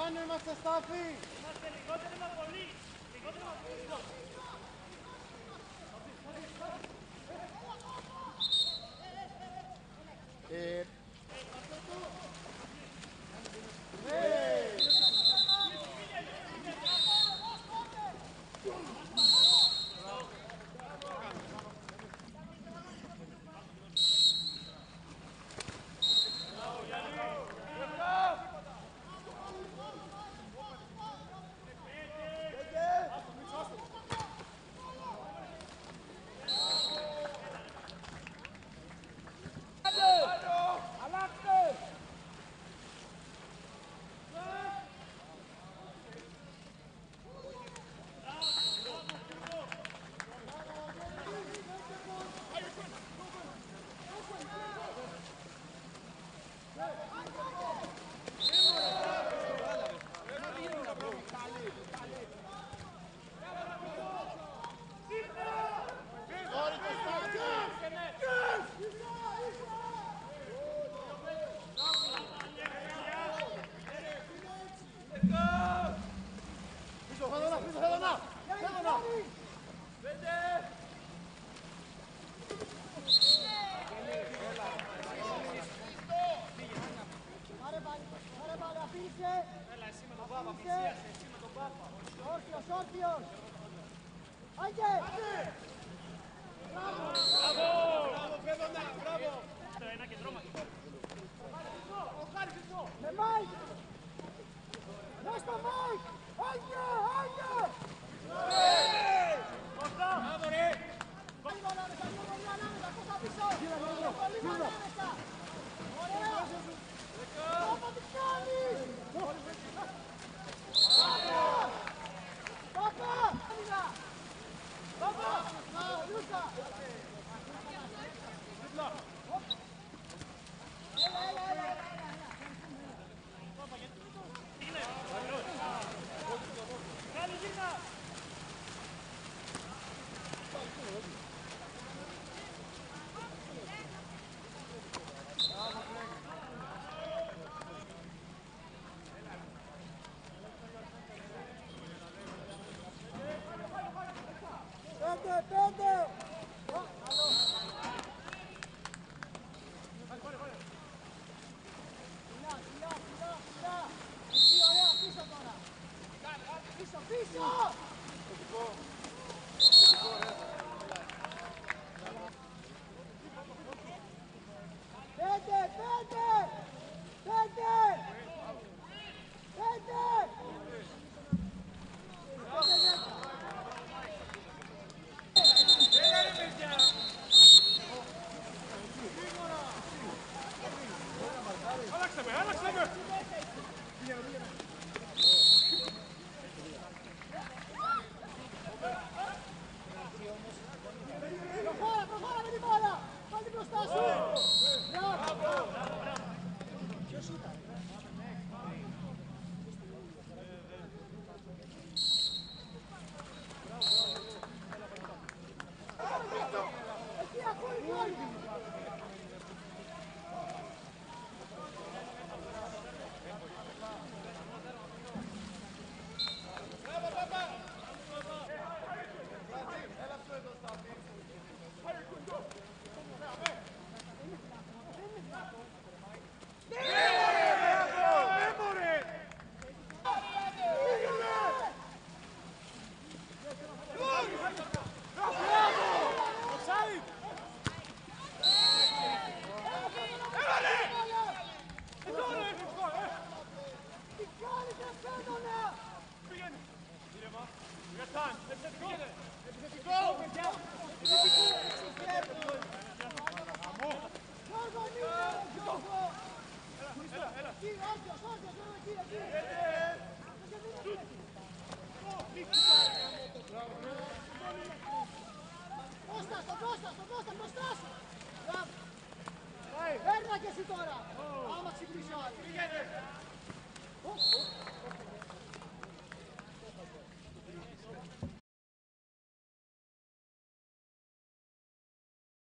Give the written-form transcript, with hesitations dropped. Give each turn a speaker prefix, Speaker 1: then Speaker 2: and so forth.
Speaker 1: Πάνω είμαστε, Στάφη!
Speaker 2: Είμαστε λιγότεροι μα πολύ. Λιγότεροι μα πολύ.
Speaker 1: Όρθιος! Άγγε! Μπράβο!
Speaker 2: Μπράβο, Φέδωνα, μπράβο! Ένα κεντρό μας.
Speaker 1: Με Μάικ! Δες το Μάικ! Άγγε! Άγγε!
Speaker 2: Κώστα! Μπράβο ρε!
Speaker 1: Λίγο ανάμεσα, λίγο ανάμεσα, Κώστα πίσω! Λίγο ανάμεσα! Ωραία! Πάπα τι κάνεις! Πάπα! Πάπα! Λούκα! Έλα, έλα, έλα!
Speaker 2: Καλή γύρνα!
Speaker 1: Πέντε, πέντε! Πίσω, πίσω! Πέντε, πέντε! Πέντε! Πέντε!
Speaker 2: Έλα ρε παιδιά! Άλλαξε με, άλλαξε με!
Speaker 1: Προχώρα με την μπάλα! Πάλι μπροστά σου! Μπράβο! Ποιος ήταν? Εκεί ακούει γκολ! Έρνα και εσύ τώρα! Άμα ξυπνήσει ο άλλος!